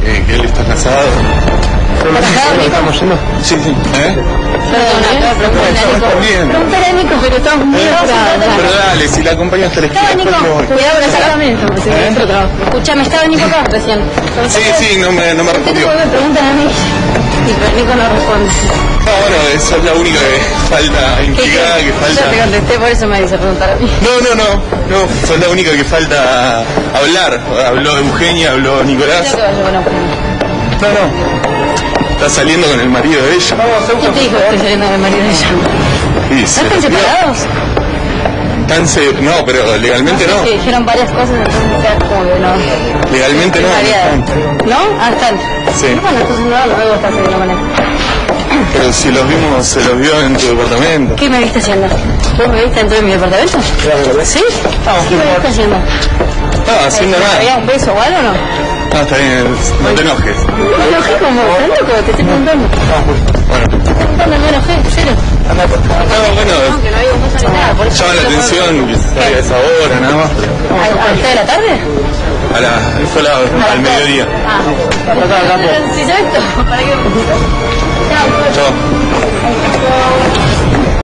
que él está casado. ¿Estamos yendo? Sí, sí. Perdona, Preguntale a Nico, pero estamos muy apurados. Pero dale, si la acompañas hasta la esquina, Estaba después me voy. Nico, cuidado con el sacramento, porque se me otro trabajo. Escuchame, estaba Nico acá recién. Sí, no me respondió. Me preguntan a mí, y pero Nico no responde. No, bueno, eso es la única que falta intrigada, que falta... Yo te contesté, por eso me dice preguntar a mí. No, sos la única que falta hablar. Habló Eugenia, habló Nicolás. Creo que vaya con Eugenia. No. Está saliendo con el marido de ella. ¿Quién te dijo que estoy saliendo del marido de ella? Sí, ¿No están separados? No, pero legalmente no. Sí, dijeron varias cosas, entonces ya como que no. Legalmente no. ¿No? Ah, están. Sí. Bueno, entonces no me gusta saliendo con él. Pero si los vimos, se los vio en tu departamento. ¿Qué me viste haciendo? ¿Vos me viste dentro de mi departamento? Claro. ¿Sí? ¿Qué me viste haciendo? No, haciendo nada. ¿Había un beso o algo o no? No, está bien, no te enojes. Me enojé como, ¿estás loco? Te estoy preguntando. Bueno. Te estoy preguntando, me enojé, cero. No, bueno, No, que no había un beso ni nada. Por eso llama la atención que salga a esa hora, nada más. ¿A las 3 de la tarde? Fue al mediodía. Ah. Si se ve esto, ¿para qué? Chao. Chao.